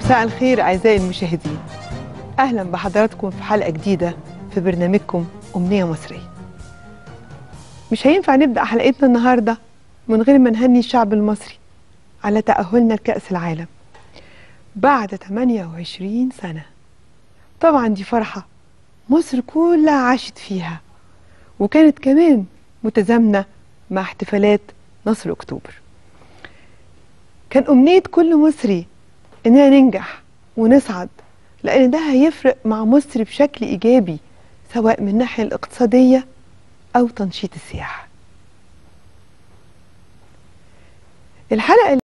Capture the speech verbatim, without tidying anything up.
مساء الخير أعزائي المشاهدين، أهلا بحضراتكم في حلقة جديدة في برنامجكم أمنية مصرية. مش هينفع نبدأ حلقتنا النهاردة من غير ما نهني الشعب المصري على تأهلنا لكأس العالم بعد ثمانية وعشرين سنة. طبعا دي فرحة مصر كلها عاشت فيها، وكانت كمان متزامنة مع احتفالات نصر أكتوبر. كان أمنية كل مصري إننا ننجح ونصعد، لأن ده هيفرق مع مصر بشكل إيجابي سواء من الناحية الاقتصادية أو تنشيط السياحة. الحلقة